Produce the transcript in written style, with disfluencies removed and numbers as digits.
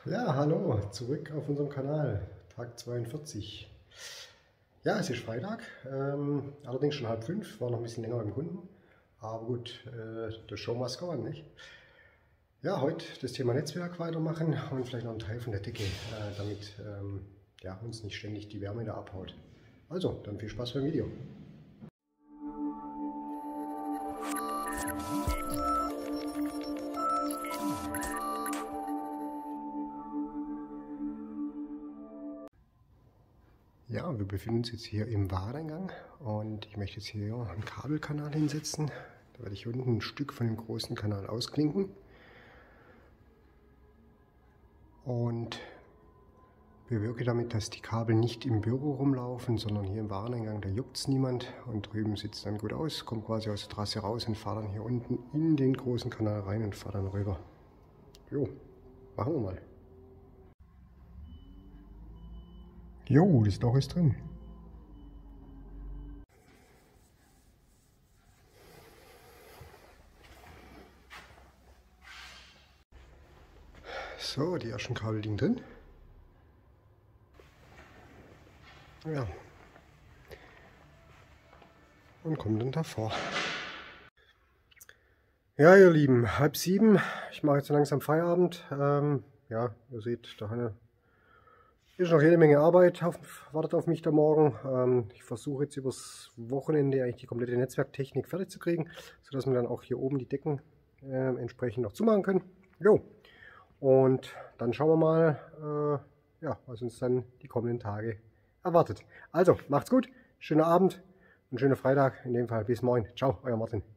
Ja, hallo, zurück auf unserem Kanal, Tag 42. Ja, es ist Freitag, allerdings schon 4:30, war noch ein bisschen länger beim Kunden, aber gut, the show must go on, nicht? Ja, heute das Thema Netzwerk weitermachen und vielleicht noch einen Teil von der Decke, damit ja, uns nicht ständig die Wärme da abhaut. Also, dann viel Spaß beim Video. Ja, wir befinden uns jetzt hier im Wareneingang und ich möchte jetzt hier einen Kabelkanal hinsetzen. Da werde ich hier unten ein Stück von dem großen Kanal ausklinken und bewirke damit, dass die Kabel nicht im Büro rumlaufen, sondern hier im Wareneingang, da juckt es niemand und drüben sieht es dann gut aus, kommt quasi aus der Trasse raus und fahre dann hier unten in den großen Kanal rein und fahre dann rüber. Jo, machen wir mal. Jo, das Loch ist drin. So, die ersten Kabel liegen drin. Ja. Und kommen dann davor. Ja, ihr Lieben, 6:30. Ich mache jetzt so langsam Feierabend. Ja, ihr seht, da ist noch jede Menge Arbeit, wartet auf mich da morgen. Ich versuche jetzt übers Wochenende eigentlich die komplette Netzwerktechnik fertig zu kriegen, sodass wir dann auch hier oben die Decken entsprechend noch zumachen können. Jo. Und dann schauen wir mal, ja, was uns dann die kommenden Tage erwartet. Also, macht's gut, schönen Abend und schönen Freitag. In dem Fall bis morgen. Ciao, euer Martin.